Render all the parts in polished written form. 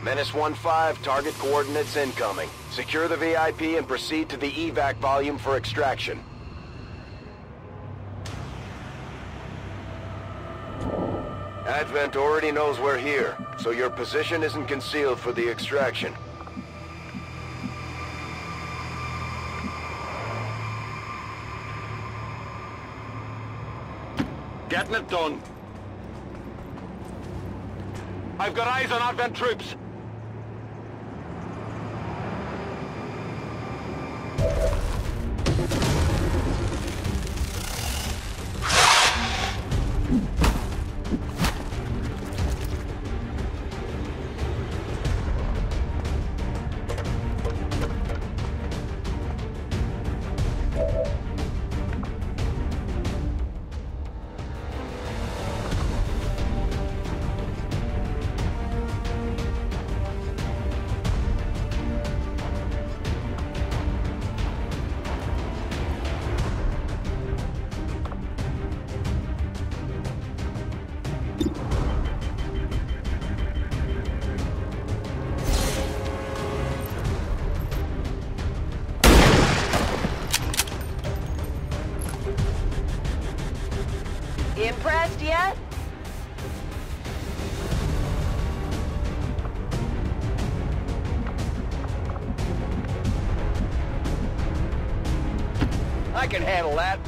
Menace 1-5, target coordinates incoming. Secure the VIP and proceed to the evac volume for extraction. Advent already knows we're here, so your position isn't concealed for the extraction. Getting it done. I've got eyes on Advent troops. Impressed yet? I can handle that.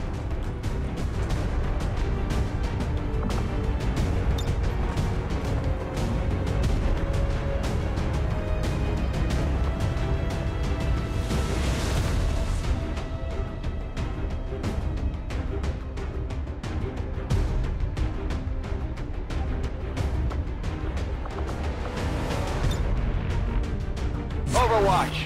Overwatch.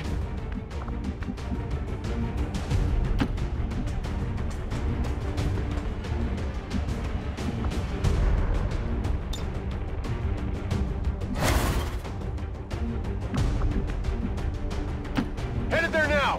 Headed there now.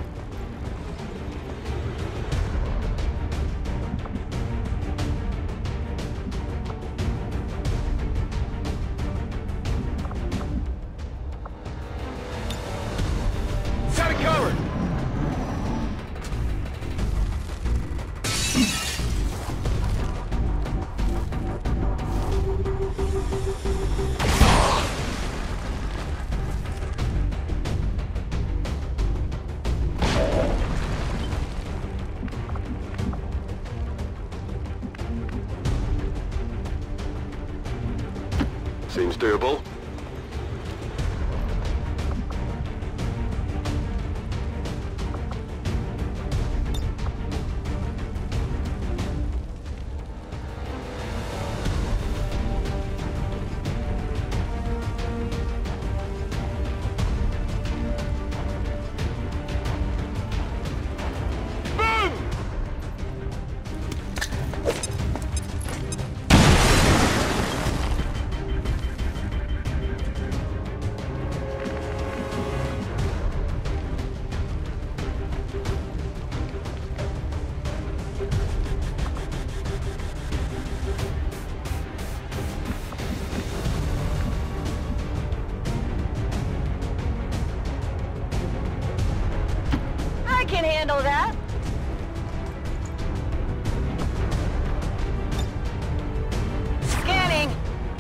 Got it covered. Seems doable. I can handle that. Scanning.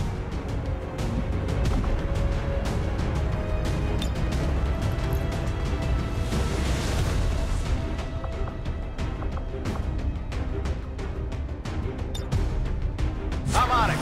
I'm on it.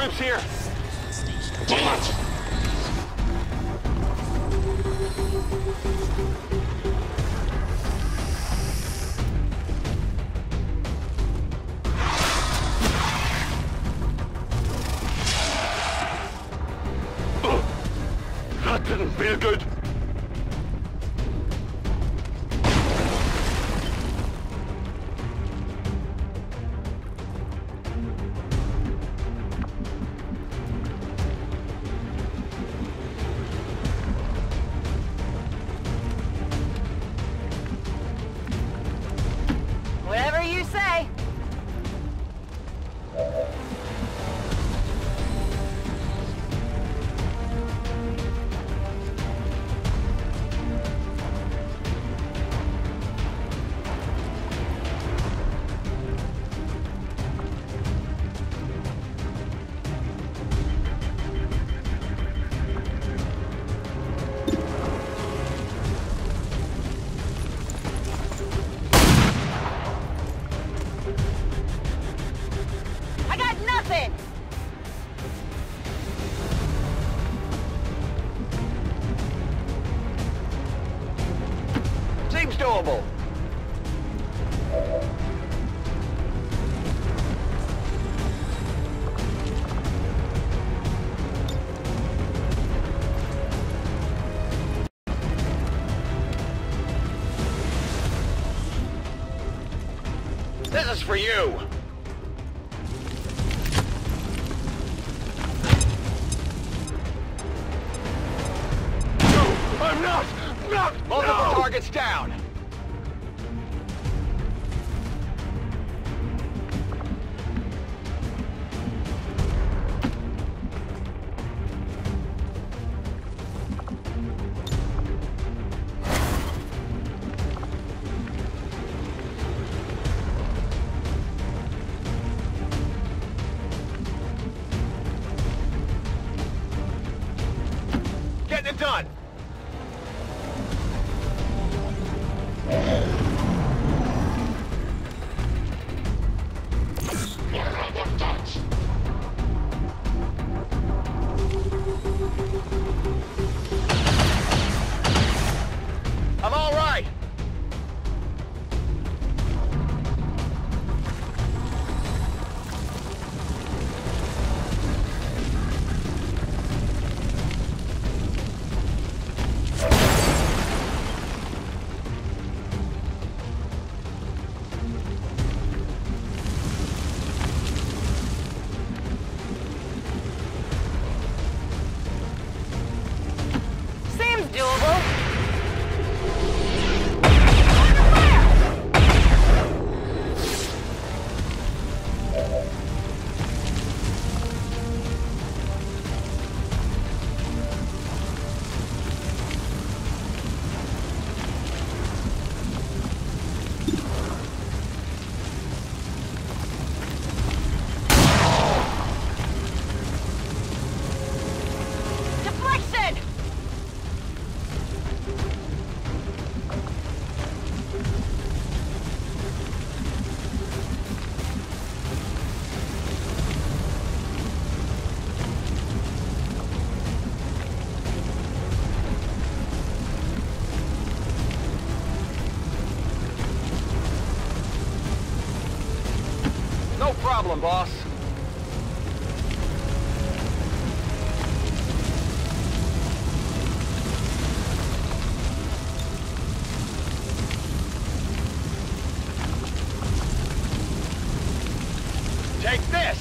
troops here! Damn it! That didn't feel good! Whatever you say. I got nothing! Seems doable. This is for you. No, I'm not! Multiple targets down. Getting it done. I'm all right. Seems doable. Deflection! No problem, boss. Take this!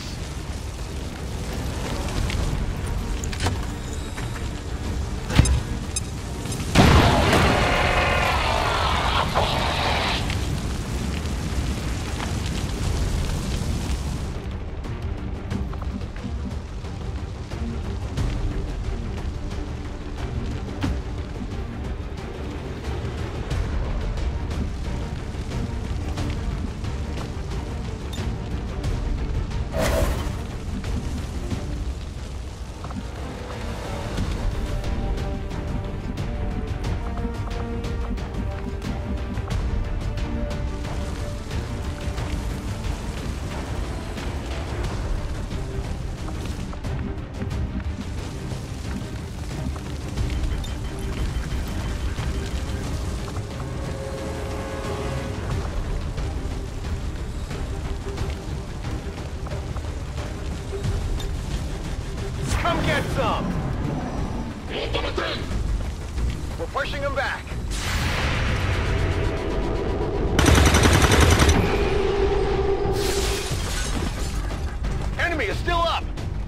Come get some! We're pushing them back. Enemy is still up!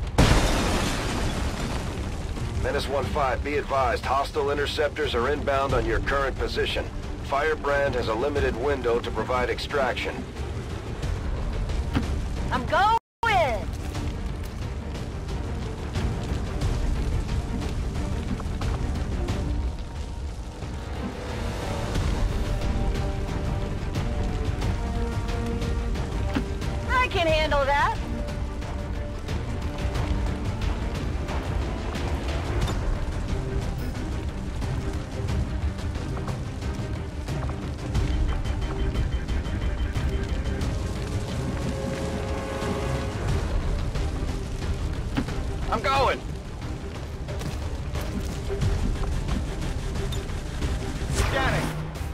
Menace 1-5, be advised, hostile interceptors are inbound on your current position. Firebrand has a limited window to provide extraction. I'm going! I can handle that. I'm going! Scanning!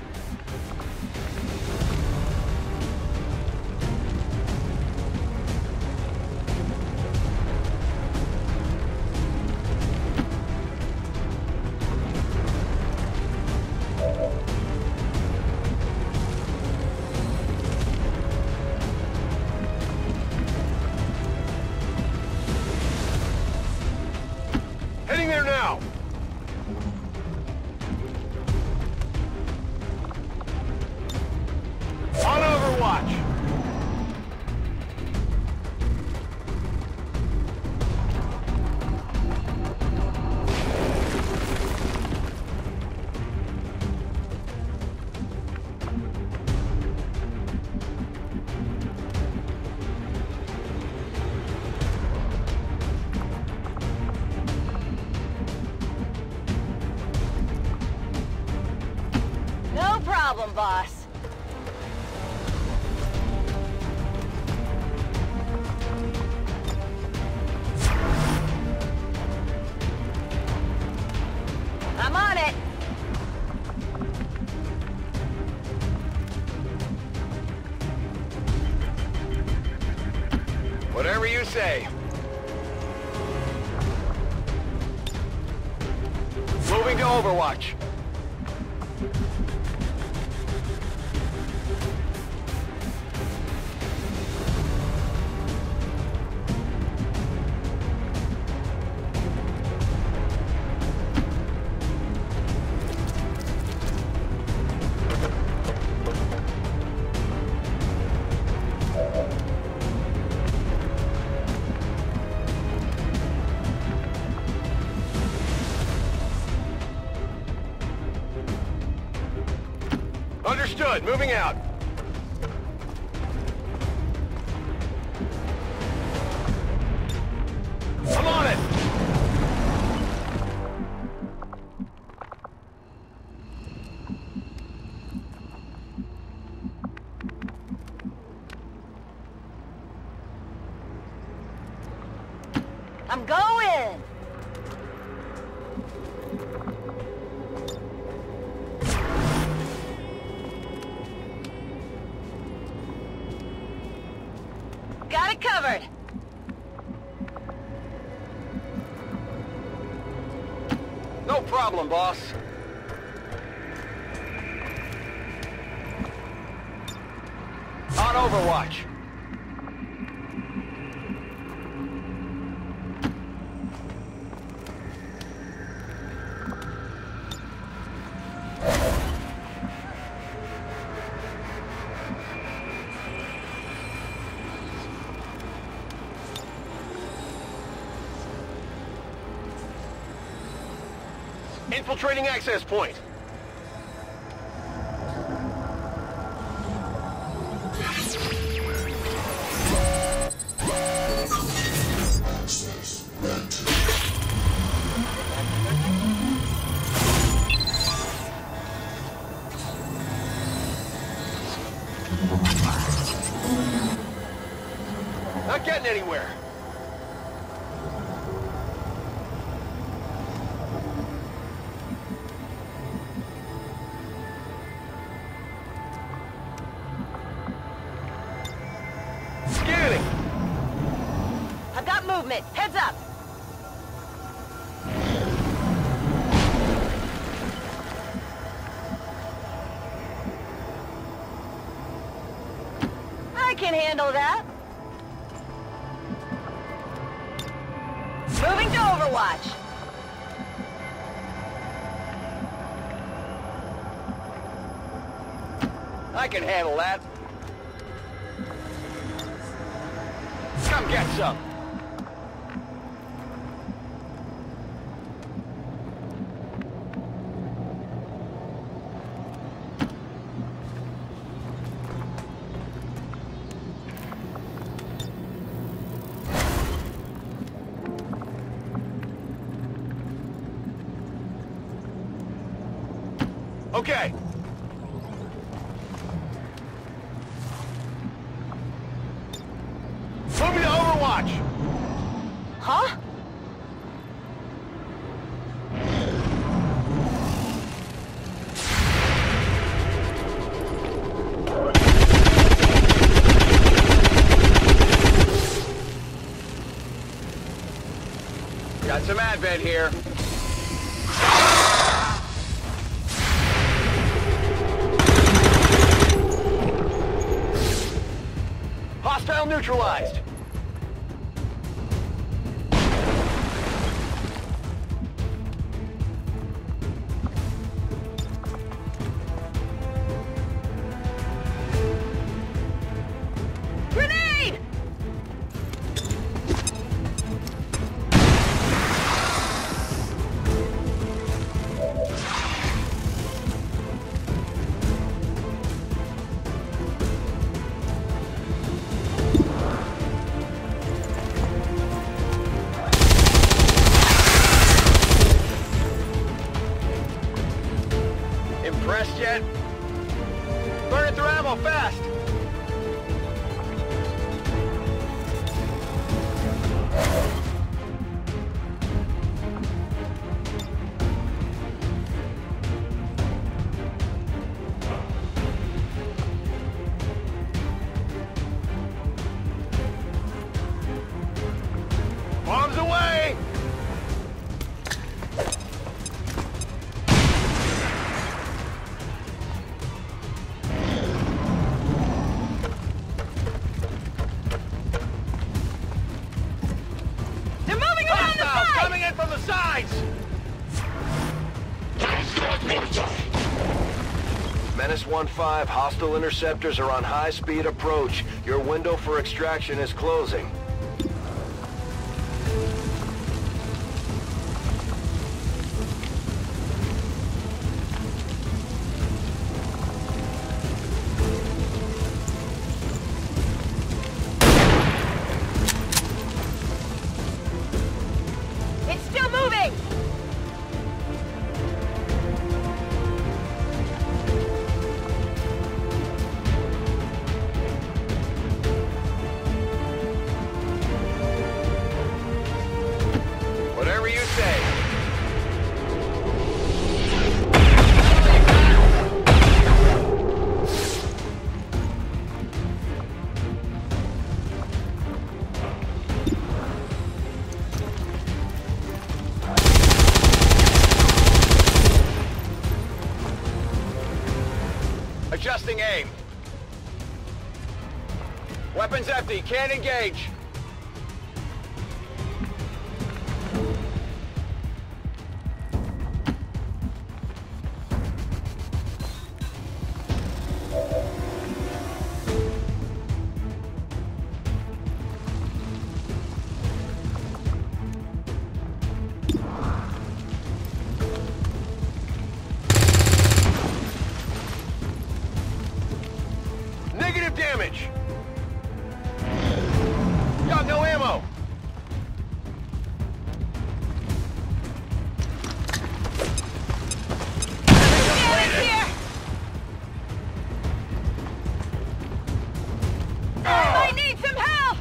Heading there now! On Overwatch! No problem, boss. I'm on it. Whatever you say. Moving to Overwatch. Understood. Moving out. I'm on it! I'm going! Got it covered. No problem, boss. On Overwatch. Infiltrating access point. Not getting anywhere. I've got movement. Heads up. can handle that. Moving to Overwatch. I can handle that. Come get some. Okay. Moving to Overwatch. Huh? Got some advent here. Hostile neutralized. Grenade! Impressed yet? Burning through ammo fast! Bombs away! They're moving around the Hostiles side! coming in from the sides! Menace 1-5, hostile interceptors are on high-speed approach. Your window for extraction is closing. It's still moving! Whatever you say. Adjusting aim. Weapons empty, can't engage. Negative damage. Got no ammo. Damage here! I need some help!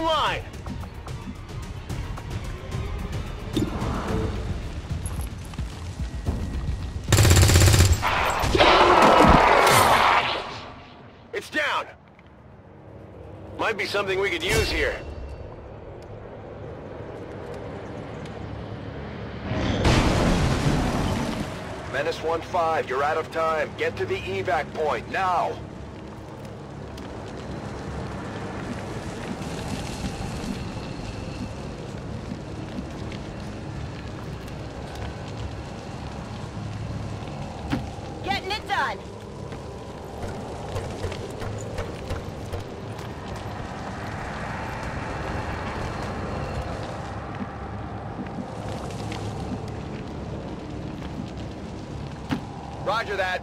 online! It's down! Might be something we could use here. Menace 1-5, you're out of time. Get to the evac point, now! Getting it done. Roger that.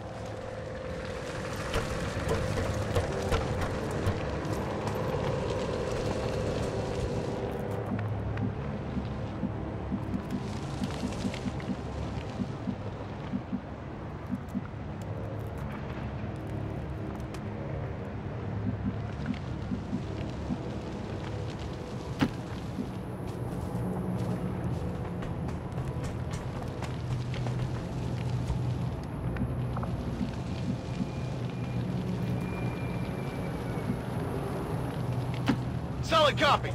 Solid copy.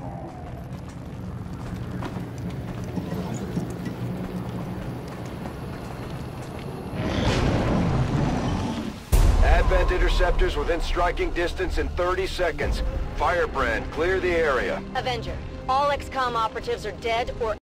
Advent interceptors within striking distance in 30 seconds. Firebrand, clear the area. Avenger, all XCOM operatives are dead or